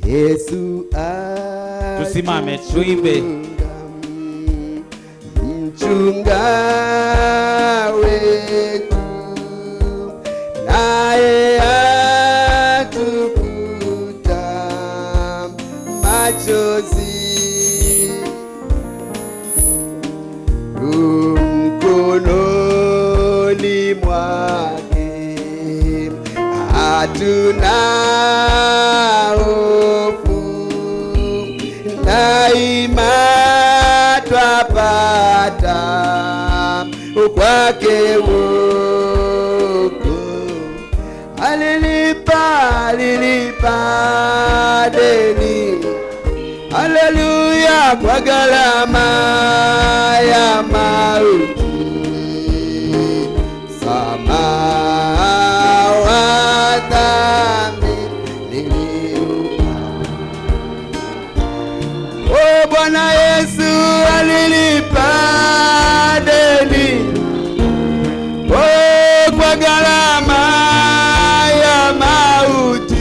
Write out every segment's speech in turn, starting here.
Yesu tusimame tuimbe. Mchunga wetu naye atufuta machozi, mkononi mwake hatuna hofu, daima twapata kwake wokovu. Alilipa deni, haleluya, kwa gharama ya mauti. Msamaha wa dhambi niliupa. Oh, Bwana Yesu alilipa deni, oh, kwa gharama ya mauti.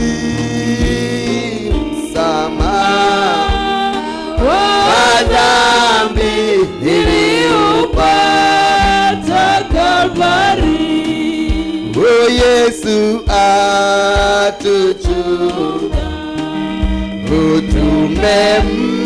Msamaha wa dhambi niliupata Kalvari. Oh, Yesu atuchunga, tumempa